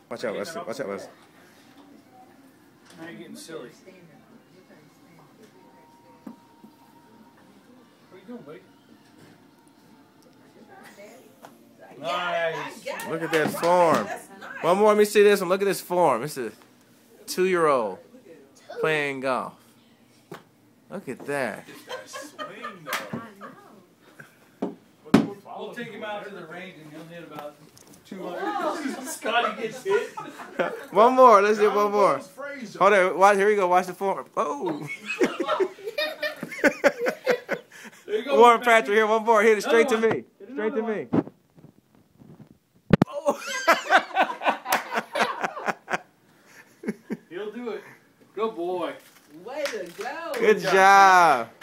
Watch out, Wesley. Watch out, Wesley. Now you're getting silly. What are you doing, buddy? Nice. Look at that form. One more. Let me see this one. Look at this form. It's a 2-year-old playing golf. Look at that. Swing, though. We'll take him out to the range and he'll hit about 200. Scotty gets hit. One more. Let's do one more. Hold on. Watch. Here we go. Watch the form. Oh. Warren Patrick here. One more. Hit it straight to me. Straight to me. Oh. He'll do it. Good boy. Way to go. Good job.